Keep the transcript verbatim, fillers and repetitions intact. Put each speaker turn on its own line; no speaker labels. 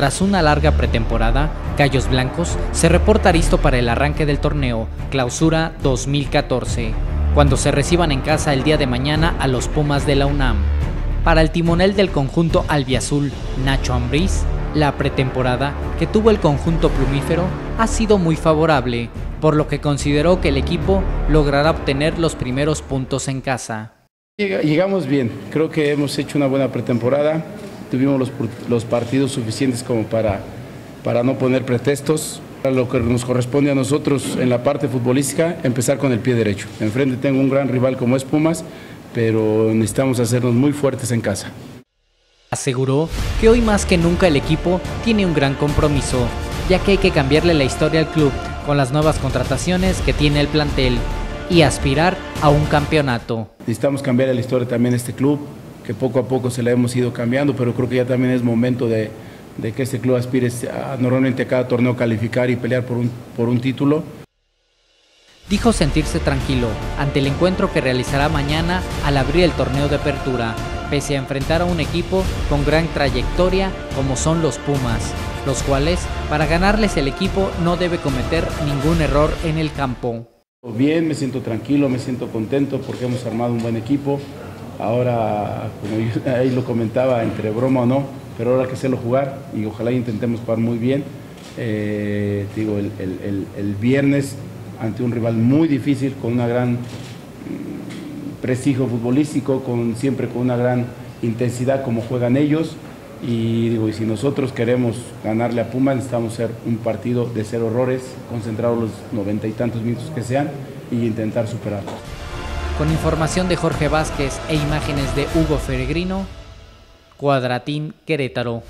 Tras una larga pretemporada, Gallos Blancos se reporta listo para el arranque del torneo Clausura dos mil catorce, cuando se reciban en casa el día de mañana a los Pumas de la UNAM. Para el timonel del conjunto albiazul, Nacho Ambriz, la pretemporada que tuvo el conjunto plumífero ha sido muy favorable, por lo que consideró que el equipo logrará obtener los primeros puntos en casa.
Llegamos bien, creo que hemos hecho una buena pretemporada, tuvimos los, los partidos suficientes como para, para no poner pretextos. Lo que nos corresponde a nosotros en la parte futbolística, empezar con el pie derecho. Enfrente tengo un gran rival como es Pumas, pero necesitamos hacernos muy fuertes en casa.
Aseguró que hoy más que nunca el equipo tiene un gran compromiso, ya que hay que cambiarle la historia al club con las nuevas contrataciones que tiene el plantel y aspirar a un campeonato.
Necesitamos cambiar la historia también de este club, que poco a poco se la hemos ido cambiando, pero creo que ya también es momento de, de que este club aspire a, normalmente a cada torneo calificar y pelear por un, por un título.
Dijo sentirse tranquilo ante el encuentro que realizará mañana al abrir el torneo de apertura, pese a enfrentar a un equipo con gran trayectoria como son los Pumas, los cuales, para ganarles el equipo, no debe cometer ningún error en el campo.
Bien, me siento tranquilo, me siento contento porque hemos armado un buen equipo. Ahora, como yo ahí lo comentaba, entre broma o no, pero ahora hay que hacerlo jugar y ojalá intentemos jugar muy bien. Eh, digo, el, el, el, el viernes ante un rival muy difícil, con una gran prestigio futbolístico, con, siempre con una gran intensidad como juegan ellos. Y, digo, y si nosotros queremos ganarle a Pumas, necesitamos hacer un partido de cero errores, concentrados los noventa y tantos minutos que sean y intentar superarlos.
Con información de Jorge Vázquez e imágenes de Hugo Feregrino, Cuadratín, Querétaro.